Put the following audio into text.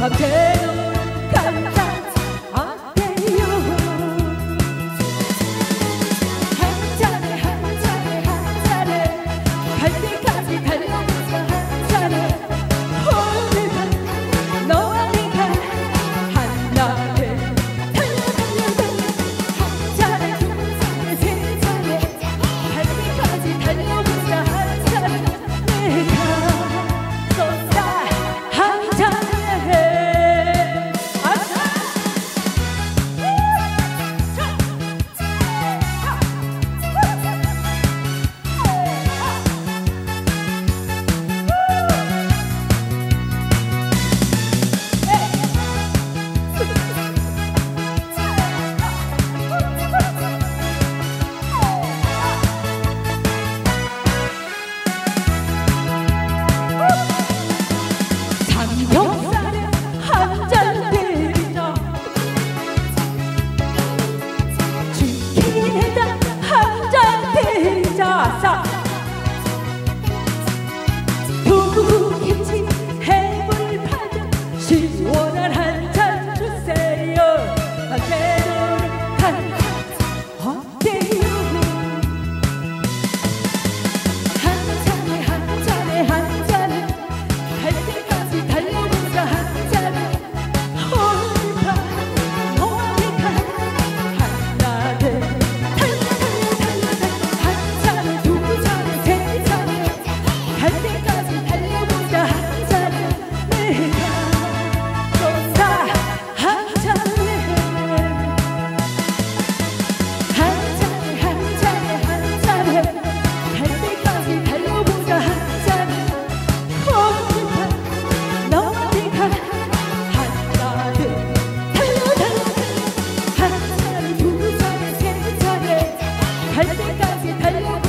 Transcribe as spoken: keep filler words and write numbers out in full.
밤새도록 간다 어때요 한 잔에 한 잔에 한 잔에 갈 때까지 달려보자 한 잔에 오늘 밤 너와 내가 한낮에 달려 달려 달려 한 잔에 두 잔에 세 잔에 갈 때까지 달려보자 한 잔에 내가 쏜다 한 잔에 삼겹살에 한 잔 때리자 치킨에다 한 잔 때리자 두부김치 해물파전 시원한 한 잔 주세요 밤새도록 간다 어때요 한 잔에 한 잔에 한 잔에 갈 때까지 달려보자 한 잔에 오늘 밤 너와 내가 한낮에 달려 달려 달려 달려 한 잔에 두 잔에 세 잔에 갈 때까지 달려보자 한 잔에 내가 쏜다 한 잔에 한 잔에 한 잔에 한 잔에 갈 때까지 달려보자 한 잔에 오늘 밤 너와 내가 한낮에 달려 달려 달려 한 잔에 두 잔에 세 잔에 갈 때까지 달려